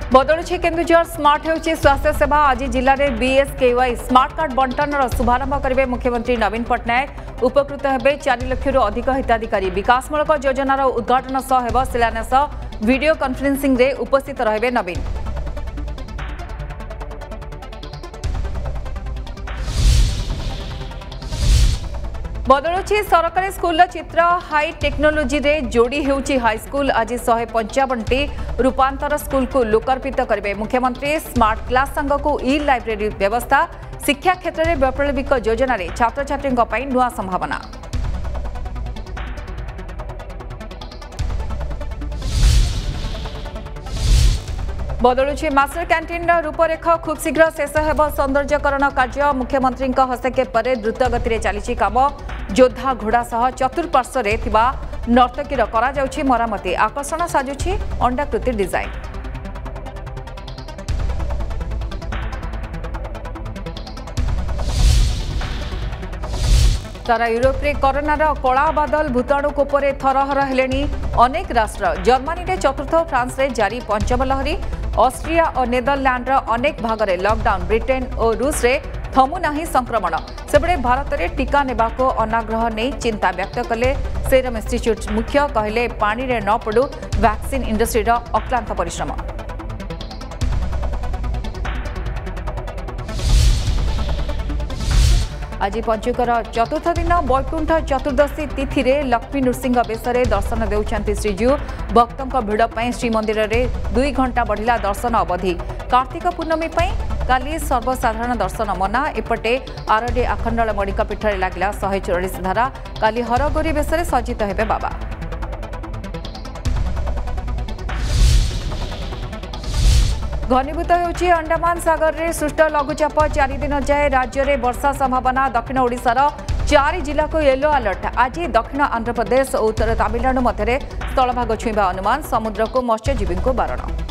बदलुछि Keonjhar smart होउछि स्वास्थ्य सेवा। आज जिले में बीएसकेवाई स्मार्ट कार्ड बंटन शुभारंभ करेंगे मुख्यमंत्री नवीन पट्टनायक। उपकृत हेबे 4 लाख रु अधिक हिताधिकारी। विकासमूलक योजनार उद्घाटन सह हेब शिलान्यास। वीडियो कॉन्फ्रेंसिंग रे उपस्थित रहिबे नवीन। बदलुछि सरकारी स्कूल चित्र। हाई टेक्नोलोजी रे जोड़ी हेउछि हाईस्कूल। आज 155टी रूपांतर स्कूल को लोकार्पित करेंगे मुख्यमंत्री। स्मार्ट क्लास संघ को ई लाइब्रेरी व्यवस्था। शिक्षा क्षेत्र में वैप्लविक योजन छात्र छात्री नुआ संभावना। बदलुछि मास्टर कैंटीन रूपरेख। खूब शीघ्र शेष हेब सौंदर्यकरण कार्य। मुख्यमंत्री हस्तक्षेप पर द्रुत गति चली काम। योद्धा घोड़ा सह चतुर्पार्श्व नर्तकीर करा जाउछि मरामती। आकर्षण साजुछि अंडाकृति डिजाइन। सारा यूरोप रे कोरोनार कला बादल। भूताणु कोपरे थरहर हेलेनी अनेक राष्ट्र। जर्मनी रे चतुर्थ, फ्रांस रे जारी पंचम लहरी। ऑस्ट्रिया और नेदरलैंड अनेक भाग में लॉकडाउन। ब्रिटेन और रूस रे थमु नाही संक्रमण। सेबड़े भारत में टीका नेबा को अनाग्रह नहीं चिंता व्यक्त कले सेरम इंस्टीट्यूट मुख्य। कहले पानी रे न पड़ू वैक्सीन इंडस्ट्री अक्लांत परिश्रम। आज पंचुकर चतुर्थ दिन वैकुंठ चतुर्दशी तिथि रे लक्ष्मी नृसिंह बेश दर्शन देउछंती श्रीजीउ। भक्तों भिड़ पर श्रीमंदिर में 2 घंटा बढ़िला दर्शन अवधि। कार्तिक पूर्णमी काली सर्वसाधारण दर्शन मना। एपटे आरडी आखंडल मणिक पीठ में लगिला 144 धारा। काली हरगौरी बेश सज्जित हेबे बाबा। घनीभूत होउछि अंडमान सागर रे सृष्ट लघुचाप। 4 दिन जाए राज्य में वर्षा संभावना। दक्षिण ओडिशार 4 जिला को येलो अलर्ट। आज दक्षिण आंध्र प्रदेश और उत्तर तमिलनाडु मध्य स्थलभाग छुईवा अनुमान। समुद्र को मत्स्यजीवी को बारण।